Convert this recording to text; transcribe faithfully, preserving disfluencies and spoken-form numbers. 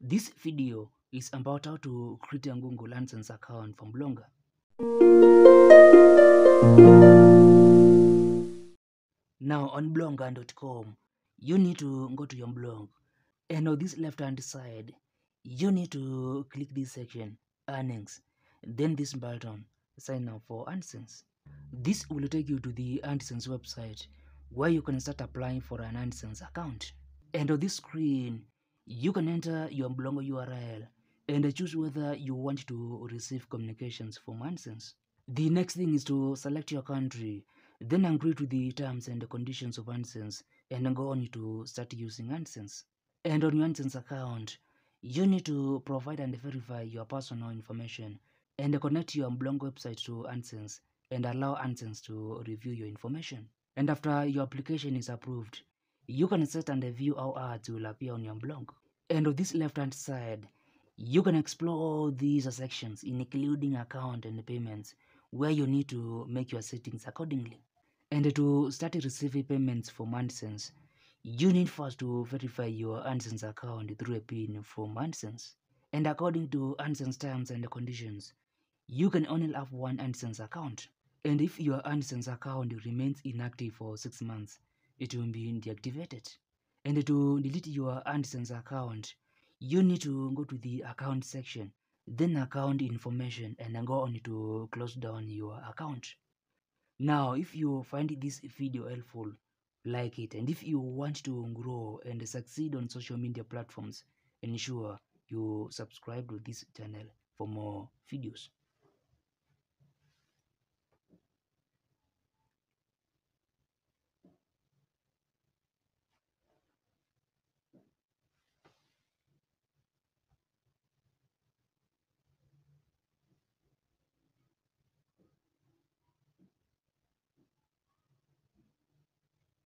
This video is about how to create a Google AdSense account from Blogger. Now on blogger dot com, you need to go to your blog, and on this left hand side, you need to click this section, earnings, then this button, sign up for AdSense. This will take you to the AdSense website where you can start applying for an AdSense account. And on this screen, you can enter your Blogger U R L and choose whether you want to receive communications from AdSense. The next thing is to select your country, then agree to the terms and conditions of AdSense and go on to start using AdSense. And on your AdSense account, you need to provide and verify your personal information and connect your Blog website to AdSense and allow AdSense to review your information. And after your application is approved, you can set and view how ads will appear on your blog. And on this left hand side, you can explore all these sections, including account and payments, where you need to make your settings accordingly. And to start receiving payments from AdSense, you need first to verify your AdSense account through a PIN from AdSense. And according to AdSense terms and conditions, you can only have one AdSense account. And if your AdSense account remains inactive for six months, it will be deactivated. And to delete your AdSense account, you need to go to the account section, then account information, and then go on to close down your account. Now, if you find this video helpful, like it, and if you want to grow and succeed on social media platforms, ensure you subscribe to this channel for more videos.